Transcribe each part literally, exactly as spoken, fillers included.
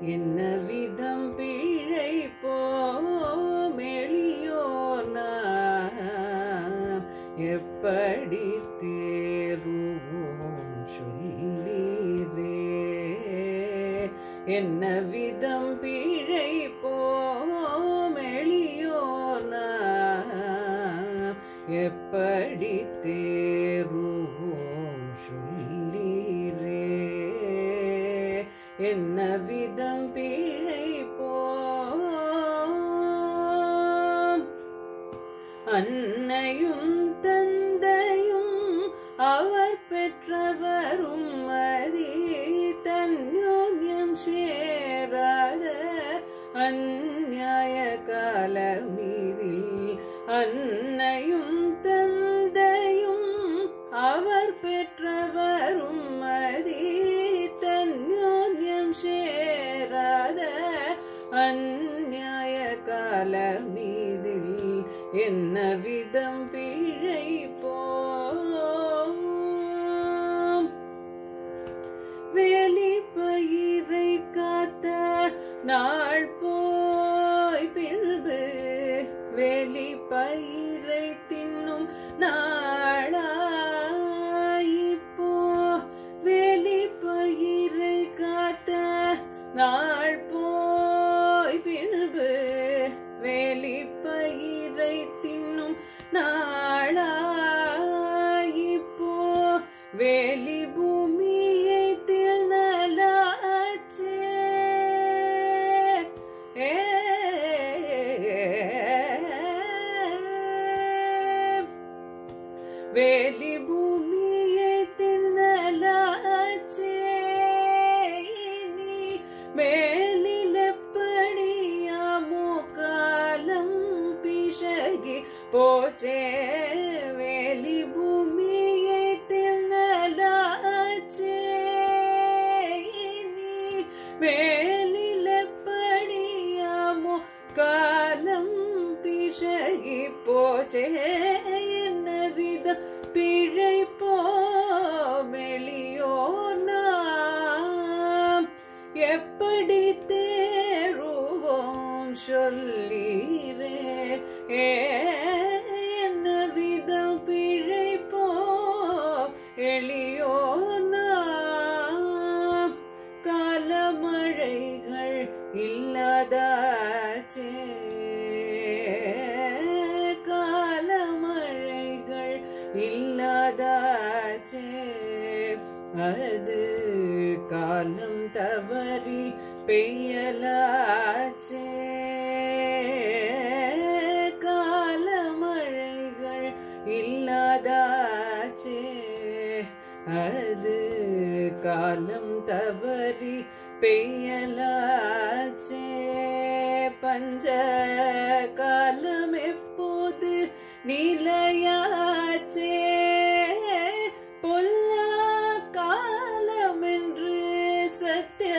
என்ன விதம் பிழைப்போம் எளியோர் நாம் எப்படி தேறுவோம் சொல்லீரே. என்ன விதம் பிழைப்போம் எளியோர் நாம் எப்படி தேறுவோம் சொல்லீரே. என்ன விதம் பிழைப்போம். அன்னையும் தந்தையும் அவர் பெற்றவரும் மதி தன்யோகியம் சேராத அந்நியாய காலமீதில். அன்னையும் தந்தையும் அவர் பெற்றவரும் மதி தன்யோகியம் சேராத அந்நியாய காலமீதில். என்ன விதம் பிழைப்போம். வேலி பயிரை காத்த நாள் போய் பின்பு வேலி பயிரை தின்னும் நாளாயிப்போ. வேலி பயிரை காத்த நாள் போய் பின்பு வேலி பயிரை தின்னும் நாளாயிப்போ. வேலி பூமியை திணலாச்சே. வேலி பூமியை திணலாச்சே. இனி மேலிலப்படியாமோ காலம் பிசகி போச்சே. வேலி பூமியை திணலாச்சே. இனி மேலிலப்படியாமோ காலம் பிசகி போச்சே. என்ன விதம் பிழைப்போம் எளியோர் நாம் எப்படி தேறுவோம் சொல்லீரே. என்ன விதம் பிழைப்போம் எளியோர் நாம் காலமழைகள் இல்லாதாச்சே. காலமழைகள் இல்லாதாச்சே. அது காலம் தவறி பெய்யலாச்சே. காலமழைகள் இல்லாதாச்சே. அது காலம் தவறி பெய்யலாச்சே. பஞ்ச காலம் எப்போது நிலையாச்சே. பொல்லா காலம் என்று சத்திய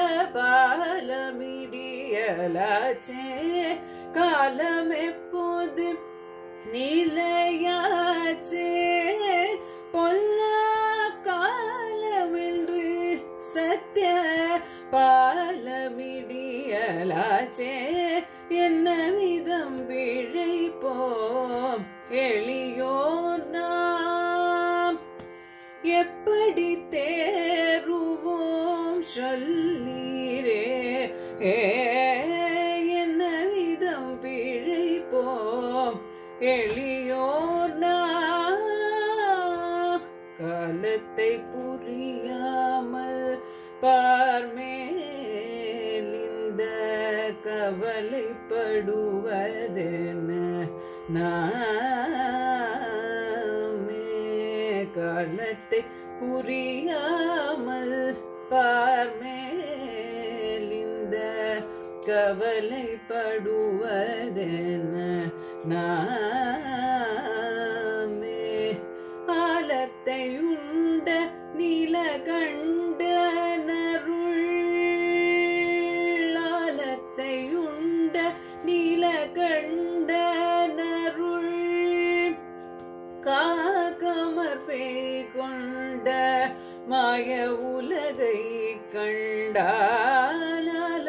பாலமிடியலாச்சே. காலம் எப்போது நிலையாச்சே. பொல்லா காலம் என்று சத்திய பாலமிடியலாச்சே. என்ன விதம் பிழைப்போம் எளியோர் நாம் எப்படி தேறுவோம் சொல்லீரே. என்ன விதம் பிழைப்போம் எளியோர் நாம் காலத்தை புரியாமல் பார்மேல் இந்த கவலைப்படுவதென நாமே. காலத்தை புரியாமல் பார்மேல் இந்த கவலைப்படுவதென நாமே. ஆலத்தை உண்ட நீலகண்ட நருள். ஆலத்தை உண்ட நீலகண்ட நருள். காகமர் பேய் கொண்ட மாய உலகை கண்டால்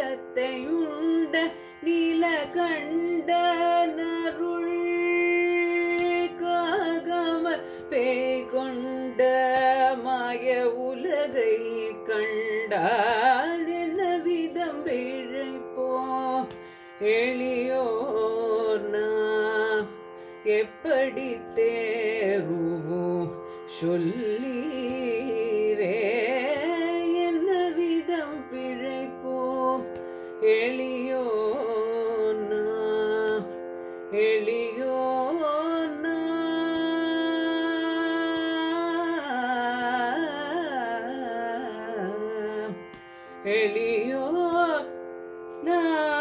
கண்ட நருள் காகமர் பேய் கொண்ட மாய உலகை கண்டால் என்ன விதம் பிழைப்போ எளியோர் நாம் எப்படி தேருவோம் சொல்லீரே என்ன விதம் பிழைப்போம் எளியோர் நாம் எளியோர் நாம் எளியோர் நாம்